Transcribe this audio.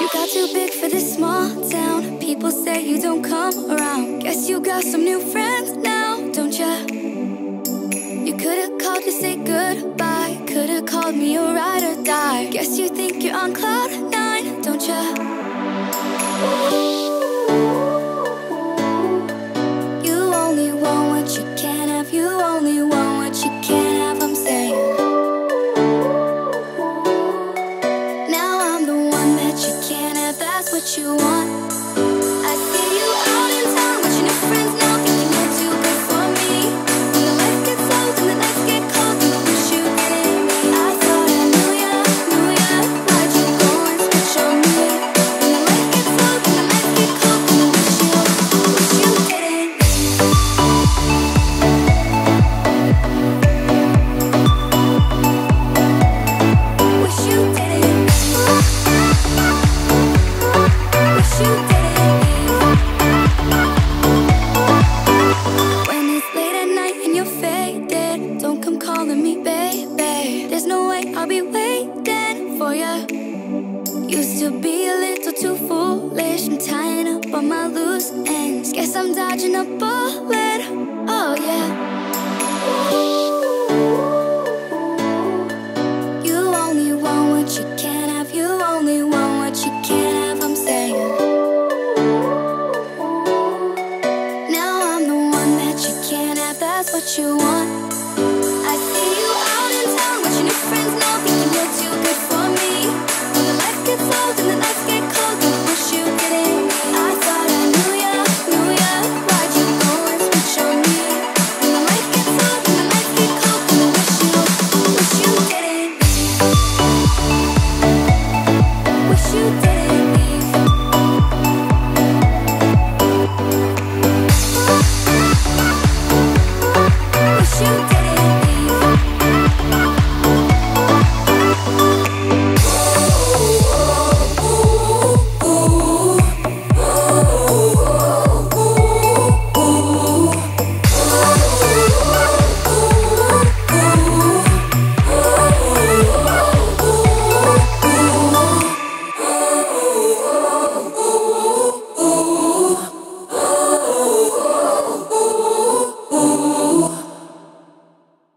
You got too big for this small town. People say you don't come around. Guess you got some new friends now, don't ya? You could've called to say goodbye. Could've called me a ride or die. Guess you think you're on cloud nine, don't ya? You only want what you can't have. You only want what you can't have, I'm saying. Now I'm the one that you can't have. That's what you want. I see you out in town with your new friends now, thinking you're too good for me. When the lights get slow and the nights get cold, and I wish you didn't me. I thought I knew ya. Why'd you go and switch on me? When the lights get slow and the nights get cold, and I wish you didn't. Wish you didn't. Wish you didn't. When it's late at night and you're faded, don't come calling me baby. There's no way I'll be waiting for ya. Used to be a little too foolish. I'm tying up on my loose ends. Guess I'm dodging a bullet.